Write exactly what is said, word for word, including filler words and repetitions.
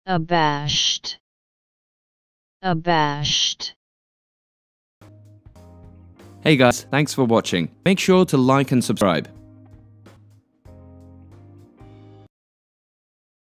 Abashed. Abashed. Hey guys, thanks for watching. Make sure to like and subscribe.